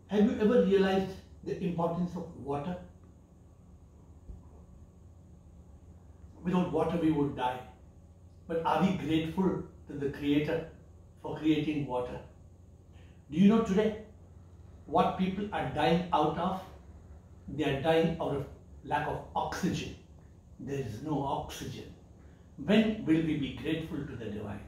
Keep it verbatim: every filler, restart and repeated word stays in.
Have you ever realized the importance of water? Without water we would die. But are we grateful to the Creator for creating water? Do you know today what people are dying out of? They are dying out of lack of oxygen. There is no oxygen. When will we be grateful to the Divine?